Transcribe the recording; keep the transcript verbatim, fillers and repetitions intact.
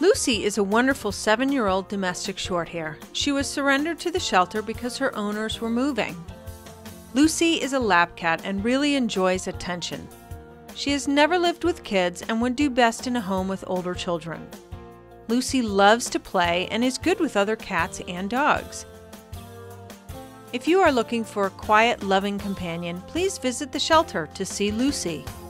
Lucy is a wonderful seven-year-old domestic shorthair. She was surrendered to the shelter because her owners were moving. Lucy is a lap cat and really enjoys attention. She has never lived with kids and would do best in a home with older children. Lucy loves to play and is good with other cats and dogs. If you are looking for a quiet, loving companion, please visit the shelter to see Lucy.